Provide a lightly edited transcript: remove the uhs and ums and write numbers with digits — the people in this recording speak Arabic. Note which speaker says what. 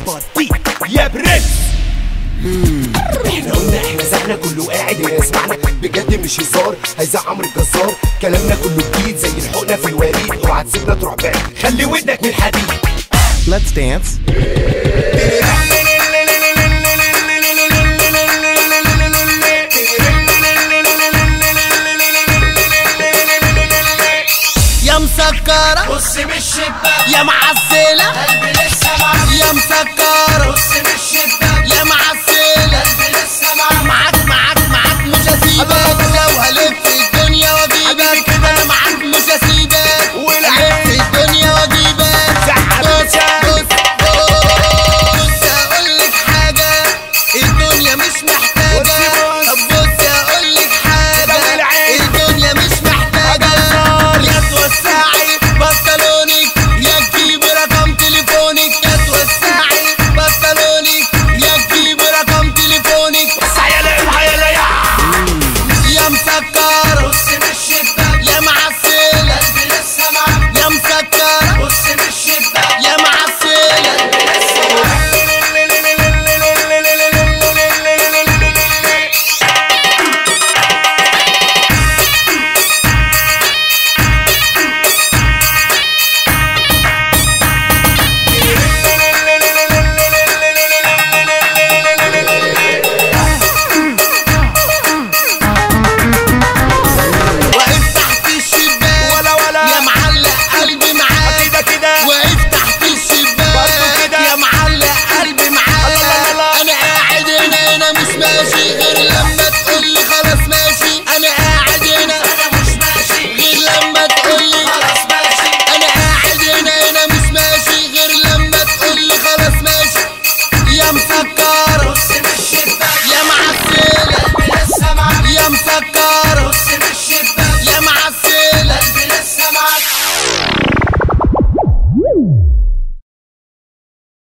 Speaker 1: اظبط دي يا برنس.
Speaker 2: احنا قلنا احنا زعنا كله قاعد يسمعنا بجد مش هزار، هيزع عمرو الجزار. كلامنا كله جديد زي الحقنه في الوريد، اوعى تسيبنا تروح بعيد، خلي ودنك من الحديد.
Speaker 1: Let's dance.
Speaker 3: يا مسكرة
Speaker 4: بص من الشباك،
Speaker 3: يا معزلة
Speaker 4: قلبي لسه معاك.
Speaker 3: يا مسكرة
Speaker 4: بص من الشباك